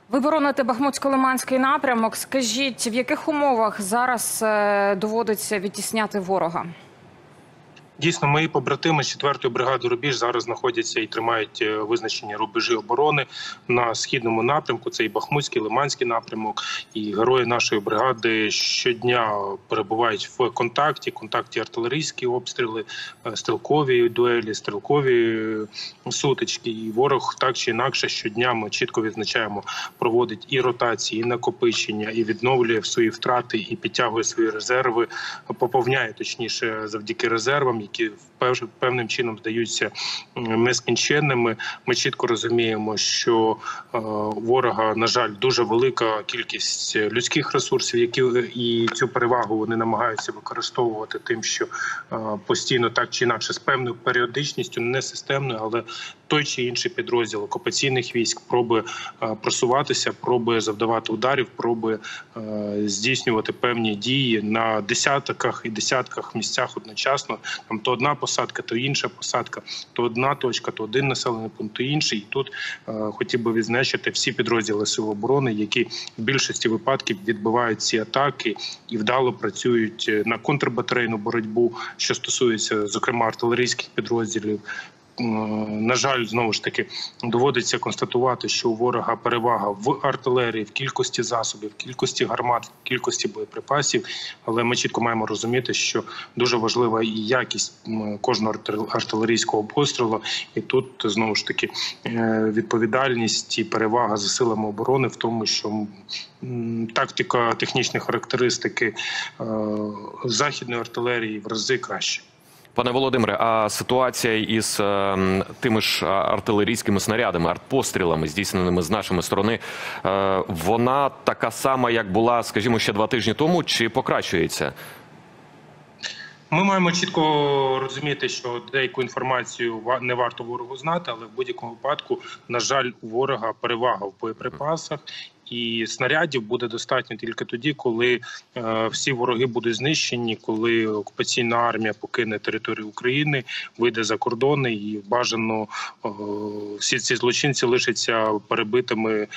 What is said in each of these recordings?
Ви бороните Бахмутсько-Лиманський напрямок. Скажіть, в яких умовах зараз доводиться відтісняти ворога? Дійсно, мої побратими з 4-ї бригади «Рубіж» зараз знаходяться і тримають визначені рубежі оборони на східному напрямку. Це і Бахмутський, Лиманський напрямок. І герої нашої бригади щодня перебувають в контакті артилерійські обстріли, стрілкові дуелі, стрілкові сутички. І ворог так чи інакше щодня, ми чітко відзначаємо, проводить і ротації, і накопичення, і відновлює свої втрати, і підтягує свої резерви, поповняє, точніше, завдяки резервам, які певним чином здаються нескінченними. Ми чітко розуміємо, що ворога, на жаль, дуже велика кількість людських ресурсів, і цю перевагу вони намагаються використовувати тим, що постійно так чи інакше з певною періодичністю, не системною, але той чи інший підрозділ окупаційних військ пробує просуватися, пробує завдавати ударів, пробує здійснювати певні дії на десятках місцях одночасно. Там то одна посадка, то інша посадка, то одна точка, то один населений пункт, то інший. І тут хотів би відзначити всі підрозділи Сил оборони, які в більшості випадків відбивають ці атаки і вдало працюють на контрбатарейну боротьбу, що стосується, зокрема, артилерійських підрозділів. На жаль, знову ж таки, доводиться констатувати, що у ворога перевага в артилерії, в кількості засобів, в кількості гармат, в кількості боєприпасів. Але ми чітко маємо розуміти, що дуже важлива і якість кожного артилерійського пострілу. І тут, знову ж таки, відповідальність і перевага за силами оборони в тому, що тактика, технічні характеристики західної артилерії в рази краще. Пане Володимире, а ситуація із тими ж артилерійськими снарядами, артпострілами, здійсненими з нашої сторони, вона така сама, як була, скажімо, ще 2 тижні тому, чи покращується? Ми маємо чітко розуміти, що деяку інформацію не варто ворогу знати, але в будь-якому випадку, на жаль, у ворога перевага в боєприпасах. І снарядів буде достатньо тільки тоді, коли всі вороги будуть знищені, коли окупаційна армія покине територію України, вийде за кордони і бажано всі ці злочинці лишаться перебитими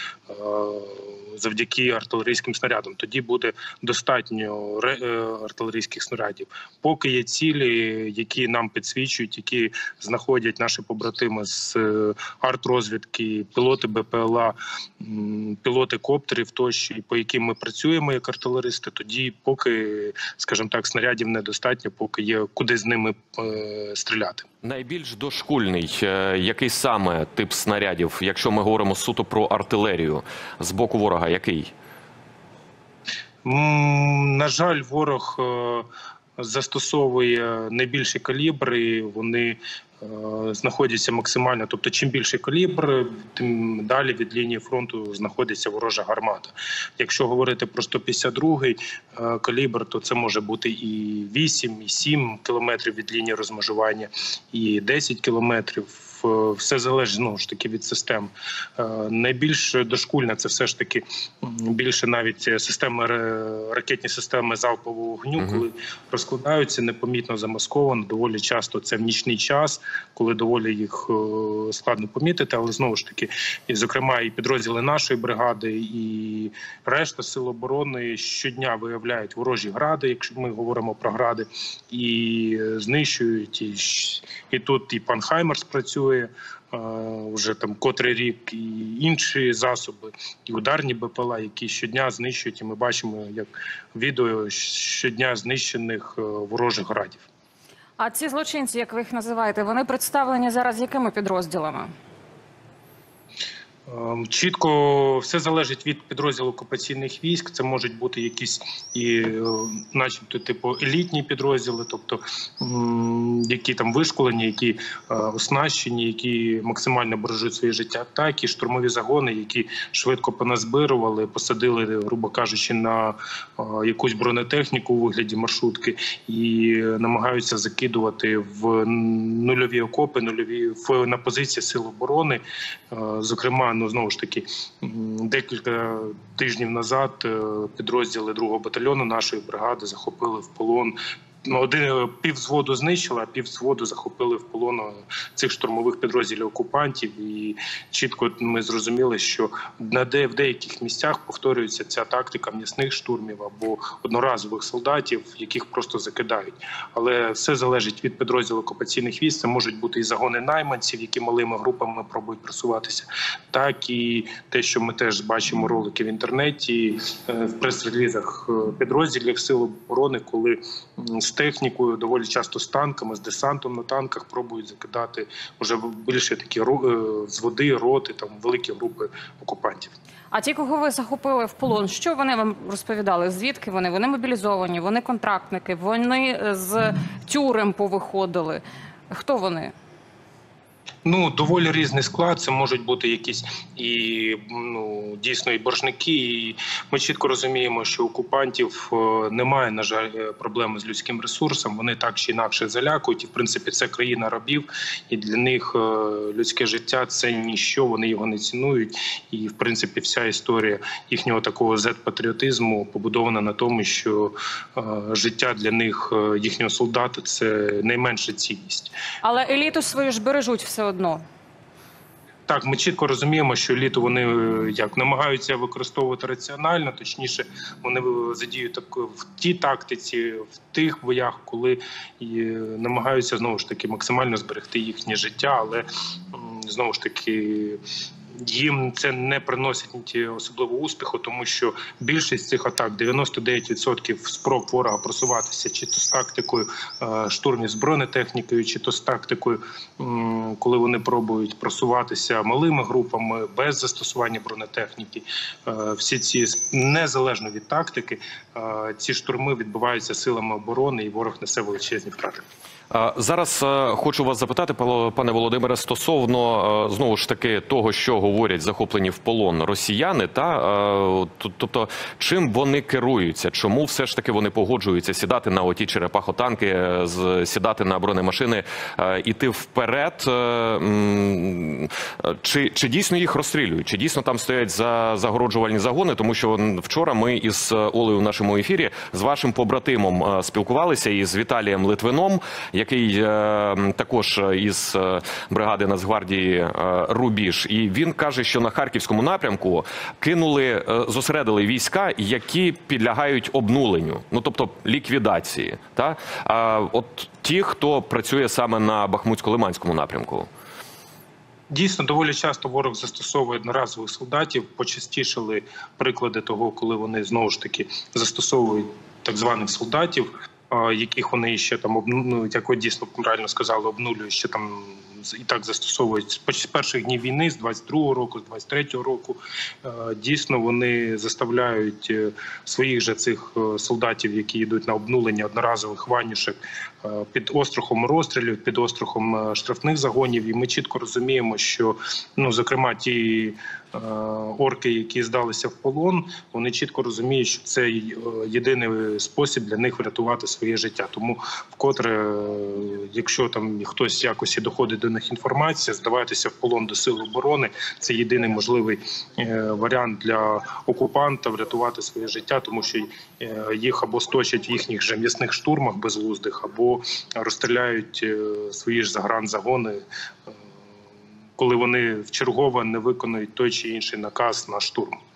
завдяки артилерійським снарядам. Тоді буде достатньо артилерійських снарядів. Поки є цілі, які нам підсвічують, які знаходять наші побратими з артрозвідки, пілоти БПЛА, пілоти коптерів тощо, по яким ми працюємо як артилеристи, тоді поки, скажімо так, снарядів недостатньо, поки є куди з ними стріляти. Найбільш дошкульний, який саме тип снарядів, якщо ми говоримо суто про артилерію, з боку ворога, який? На жаль, ворог застосовує найбільші калібри, вони знаходяться максимально, тобто чим більший калібр, тим далі від лінії фронту знаходиться ворожа гармата. Якщо говорити про 152-й калібр, то це може бути і 8, і 7 кілометрів від лінії розмежування, і 10 кілометрів. Все залежить, знову ж таки, від систем. Найбільш дошкульна – це все ж таки більше навіть ракетні системи залпового вогню, коли розкладаються непомітно, замасковано, доволі часто це в нічний час, коли доволі їх складно помітити, але знову ж таки, і, зокрема, і підрозділи нашої бригади, і решта Сил оборони щодня виявляють ворожі гради, якщо ми говоримо про гради, і знищують, і тут і пан Хаймерс працює, вже там котрий рік, і інші засоби, і ударні БПЛА, які щодня знищують, і ми бачимо, як відео щодня знищених ворожих градів. А ці злочинці, як ви їх називаєте, вони представлені зараз якими підрозділами? Чітко все залежить від підрозділу окупаційних військ. Це можуть бути якісь і, начебто, типу елітні підрозділи, тобто які там вишколені, які оснащені, які максимально бережуть своє життя, так і штурмові загони, які швидко поназбирували, посадили, грубо кажучи, на якусь бронетехніку у вигляді маршрутки і намагаються закидувати в нульові окопи, на позиції Сил оборони, зокрема. Знову ж таки, декілька тижнів назад підрозділи 2-го батальйону нашої бригади захопили в полон піввзводу знищили, а піввзводу захопили в полон цих штурмових підрозділів окупантів. І чітко ми зрозуміли, що в деяких місцях повторюється ця тактика м'ясних штурмів або одноразових солдатів, яких просто закидають. Але все залежить від підрозділу окупаційних військ. Це можуть бути і загони найманців, які малими групами пробують просуватися, так і те, що ми теж бачимо ролики в інтернеті, в прес-релізах підрозділів Сил оборони, коли з технікою, доволі часто з танками, з десантом на танках пробують закидати вже більше такі взводи, роти, там великі групи окупантів. А ті, кого ви захопили в полон, що вони вам розповідали? Звідки вони? Вони мобілізовані, вони контрактники, вони з тюрем повиходили. Хто вони? Доволі різний склад. Це можуть бути якісь дійсно і боржники. І ми чітко розуміємо, що окупантів немає, на жаль, проблеми з людським ресурсом. Вони так чи інакше залякують. І, в принципі, це країна рабів. І для них людське життя – це ніщо, вони його не цінують. І, в принципі, вся історія їхнього такого зет-патріотизму побудована на тому, що життя для них, їхнього солдата – це найменша цінність. Але еліту свою ж бережуть все одно. Так, ми чітко розуміємо, що еліту вони намагаються використовувати раціонально, точніше, вони задіють в тій тактиці, в тих боях, коли намагаються, знову ж таки, максимально зберегти їхнє життя, але, знову ж таки, їм це не приносить особливого успіху, тому що більшість цих атак, 99% спроб ворога просуватися, чи то з тактикою штурмів з бронетехнікою, чи то з тактикою, коли вони пробують просуватися малими групами, без застосування бронетехніки. Всі ці, незалежно від тактики, ці штурми відбуваються силами оборони, і ворог несе величезні втрати. Зараз хочу вас запитати, пане Володимире, стосовно, знову ж таки, того, що говорять захоплені в полон росіяни, тобто, чим вони керуються, чому все ж таки вони погоджуються сідати на оті черепахотанки, сідати на бронемашини, іти вперед, чи дійсно їх розстрілюють, чи дійсно там стоять загороджувальні загони, тому що вчора ми із Олею в нашому ефірі з вашим побратимом спілкувалися, із Віталієм Литвином, який також із бригади Нацгвардії «Рубіж». І він каже, що на Харківському напрямку зосередили війська, які підлягають обнуленню, тобто ліквідації. От ті, хто працює саме на Бахмутсько-Лиманському напрямку. Дійсно, доволі часто ворог застосовує одноразових солдатів. Почастішали приклади того, коли вони, знову ж таки, застосовують так званих солдатів, яких вони ще там, як ви дійсно правильно сказали, обнулюють, ще там і так застосовують з перших днів війни, з 22-го року, з 23-го року. Дійсно, вони заставляють своїх же цих солдатів, які йдуть на обнулення одноразових ванюшек, під острахом розстрілів, під острахом штрафних загонів. І ми чітко розуміємо, що, зокрема, ті орки, які здалися в полон, вони чітко розуміють, що це єдиний спосіб для них врятувати своє життя. Тому вкотре, якщо там хтось якось і доходить до них інформація, здаватися в полон до Сил оборони – це єдиний можливий варіант для окупанта врятувати своє життя, тому що їх або сточать в їхніх же м'ясних штурмах безглуздих, або розстріляють свої ж загранзагони, коли вони вчергово не виконують той чи інший наказ на штурм.